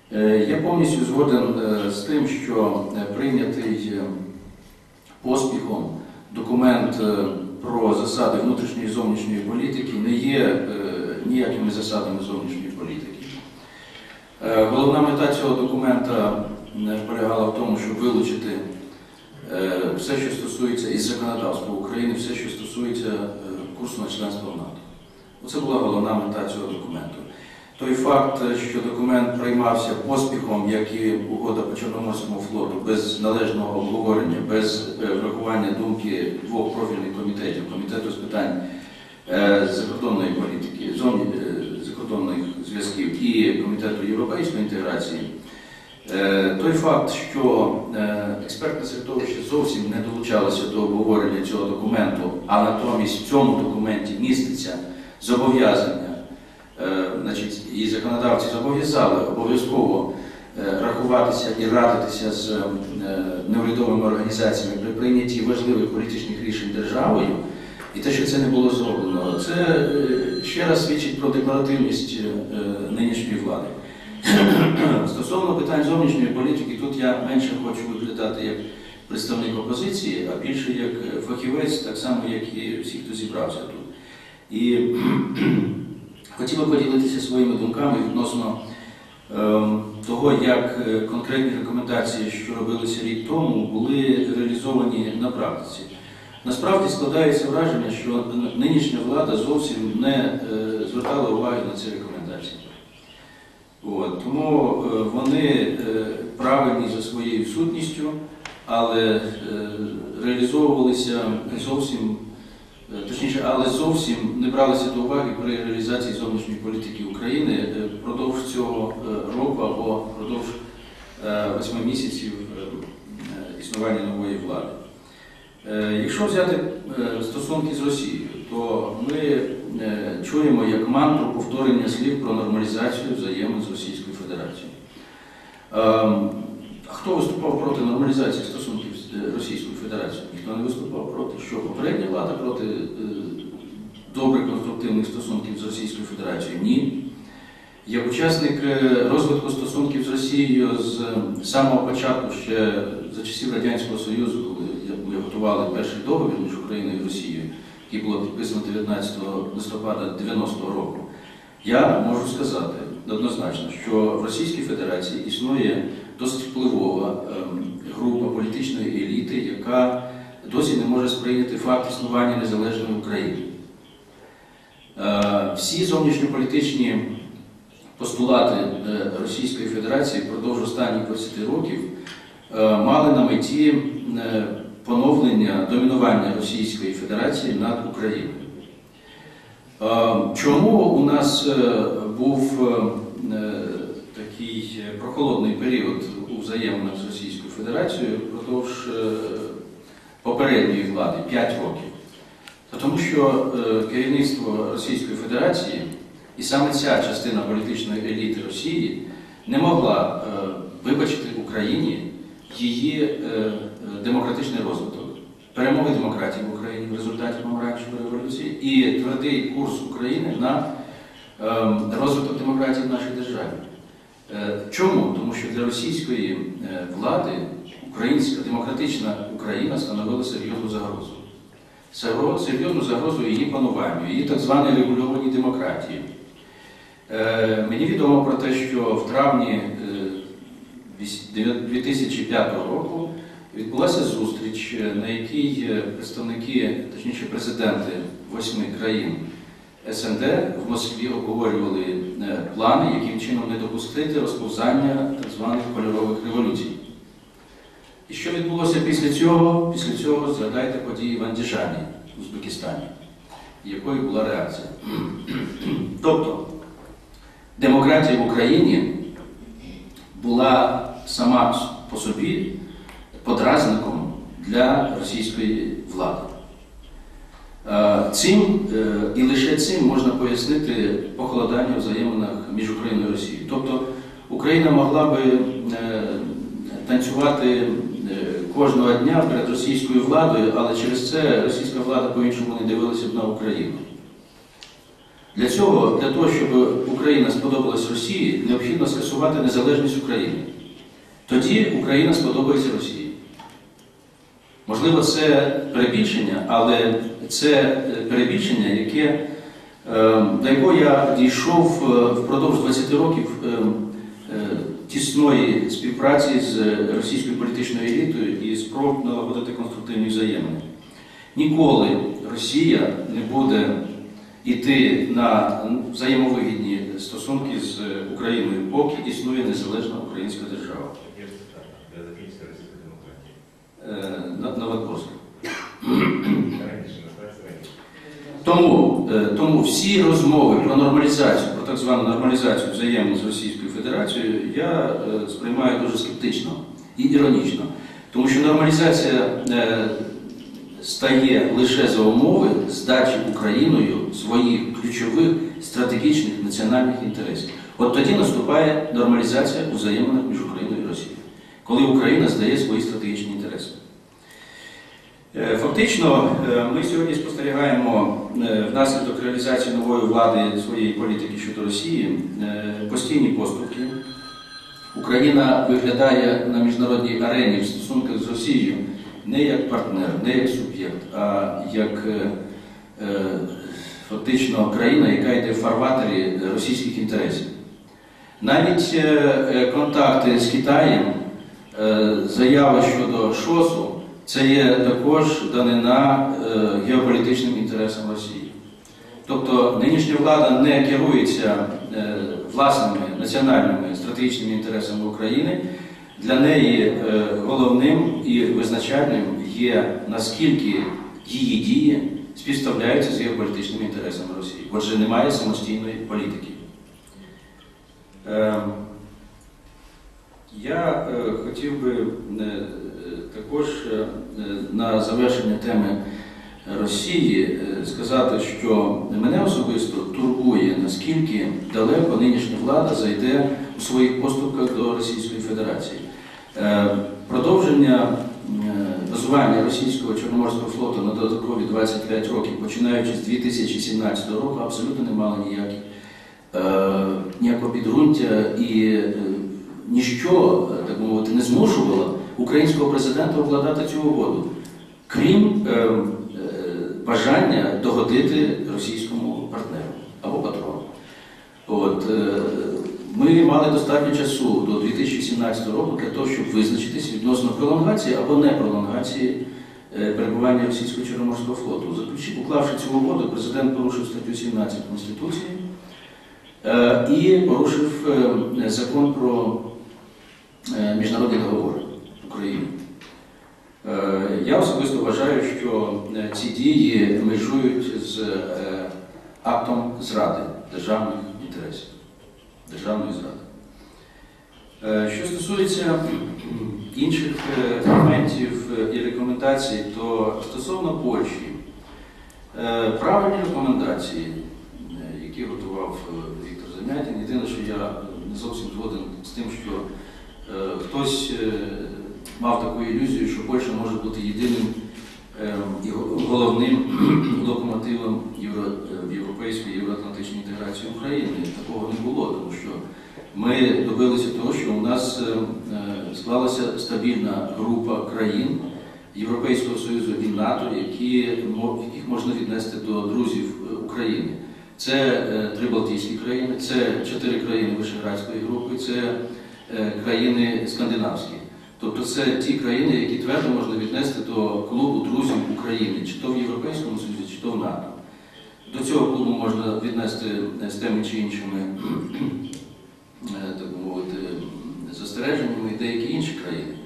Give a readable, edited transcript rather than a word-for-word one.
Я повністю згоден з тим, що прийнятий поспіхом документ про засади внутрішньої і зовнішньої політики не є ніякими засадами зовнішньої політики. Головна мета цього документа полягала в тому, щоб вилучити все, що стосується із законодавства України, все, що стосується курсу на членство в НАТО. Оце була головна мета цього документу. Той факт, що документ приймався поспіхом, як і угода по Чорноморському флоту, без належного обговорення, без врахування думки двох профільних комітетів, Комітету з питань закордонної політики, закордонних зв'язків і Комітету європейської інтеграції, той факт, що експертне середовище зовсім не долучалося до обговорення цього документу, а натомість в цьому документі міститься зобов'язання, і законодавці зобов'язали обов'язково рахуватися і радитися з неурядовими організаціями при прийнятті важливих політичних рішень державою, і те, що це не було зроблено, це ще раз свідчить про декларативність нинішньої влади. Стосовно питань зовнішньої політики, тут я менше хочу виглядати як представник опозиції, а більше як фахівець, так само, як і всі, хто зібрався тут. І хотів би поділитися своїми думками відносно того, як конкретні рекомендації, що робилися рік тому, були реалізовані на практиці. Насправді складається враження, що нинішня влада зовсім не звертала уваги на ці рекомендації. Тому вони правильні за своєю сутністю, але реалізовувалися зовсім, але зовсім не бралися до уваги при реалізації зовнішньої політики України впродовж цього року або впродовж 8 місяців існування нової влади. Якщо взяти стосунки з Росією, то ми чуємо як мантру повторення слів про нормалізацію взаємин з Російською Федерацією. А хто виступав проти нормалізації стосунків з Російською Федерацією? Ніхто не виступав проти. Що, попередня влада проти добрих конструктивних стосунків з Російською Федерацією? Ні. Як учасник розвитку стосунків з Росією з самого початку, ще за часів Радянського Союзу, коли ми готували перший договір між Україною і Росією, який було підписано 19 листопада 90-го року, я можу сказати однозначно, що в Російській Федерації існує досить впливова група політичної еліти, яка досі не може сприйняти факт існування незалежної України. Всі зовнішньополітичні постулати Російської Федерації впродовж останніх 20 років мали на меті поновлення домінування Російської Федерації над Україною. Чому у нас був такий прохолодний період у взаєминах з Російською Федерацією впродовж попередньої влади, 5 років? Тому що керівництво Російської Федерації і саме ця частина політичної еліти Росії не могла вибачити Україні її демократичний розвиток, перемоги демократії в Україні в результаті помаранчевої революції і твердий курс України на розвиток демократії в нашій державі. Чому? Тому що для російської влади українська демократична Україна становила серйозну загрозу. Серйозну загрозу її пануванню, її так званій регульованій демократії. Мені відомо про те, що в травні 2005 року відбулася зустріч, на якій представники, точніше президенти 8 країн СНД в Москві обговорювали плани, яким чином не допустити розповзання так званих кольорових революцій. І що відбулося після цього? Після цього згадайте події в Андижані, в Узбекистані, якою була реакція. Тобто, демократія в Україні була сама по собі подразником для російської влади. Цим і лише цим можна пояснити похолодання у взаєминах між Україною і Росією. Тобто Україна могла би танцювати кожного дня перед російською владою, але через це російська влада по-іншому не дивилася б на Україну. Для того, щоб Україна сподобалась Росії, необхідно скасувати незалежність України. Тоді Україна сподобається Росії. Можливо, це перебільшення, але це перебільшення, до якого я дійшов впродовж 20 років тісної співпраці з російською політичною елітою і спроб налагодити конструктивні взаємини. Ніколи Росія не буде йти на взаємовигідні стосунки з Україною, поки існує незалежна українська держава. Новодворська. Тому всі розмови про нормалізацію, про так звану нормалізацію взаємин з Російською Федерацією я сприймаю дуже скептично і іронічно. Тому що нормалізація стає лише за умови здачі Україною своїх ключових стратегічних національних інтересів. От тоді наступає нормалізація у взаєминах між Україною і Росією, коли Україна здає свої стратегічні інтереси. Фактично, ми сьогодні спостерігаємо внаслідок реалізації нової влади своєї політики щодо Росії постійні поступки. Україна виглядає на міжнародній арені в стосунках з Росією не як партнер, не як суб'єкт, а як фактично країна, яка йде в фарватері російських інтересів. Навіть контакти з Китаєм, заяви щодо ШОСу, це є також данина геополітичним інтересам Росії. Тобто нинішня влада не керується власними національними стратегічними інтересами України. Для неї головним і визначальним є, наскільки її дії співставляються з геополітичними інтересами Росії. Отже, немає самостійної політики. Я хотів би також на завершення теми Росії сказати, що мене особисто турбує, наскільки далеко нинішня влада зайде у своїх поступках до Російської Федерації. Продовження базування російського Чорноморського флоту на додаткові 25 років, починаючи з 2017 року, абсолютно не мало ніякого підґрунтя і ніщо, так мовити, не змушувало українського президента укладати цю угоду, крім бажання догодити російському партнеру або патрону. Ми мали достатньо часу до 2017 року для того, щоб визначитись відносно пролонгації або не пролонгації перебування російського Чорноморського флоту. Уклавши цю угоду, президент порушив статтю 17 Конституції і порушив закон про міжнародні договори України. Я особисто вважаю, що ці дії межують з актом зради державних інтересів, державної зради. Що стосується інших моментів і рекомендацій, то стосовно Польщі, правильні рекомендації, які готував Віктор Замятін, єдине, що я не зовсім згоден з тим, що хтось мав таку ілюзію, що Польща може бути єдиним і головним локомотивом в європейській і євроатлантичній інтеграції України. Такого не було, тому що ми добилися того, що у нас склалася стабільна група країн Європейського Союзу і НАТО, яких можна віднести до друзів України. Це 3 Балтійські країни, це 4 країни Вишеградської групи, це країни скандинавські. Тобто це ті країни, які твердо можна віднести до клубу друзів України, чи то в Європейському Союзі, чи то в НАТО. До цього клубу можна віднести з тими чи іншими, так би мовити, застереженнями і деякі інші країни.